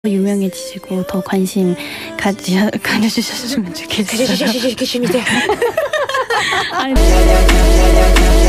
유명해지시고 더 관심 가져주셨으면 좋겠어요. 가져주시면 돼요. 아니,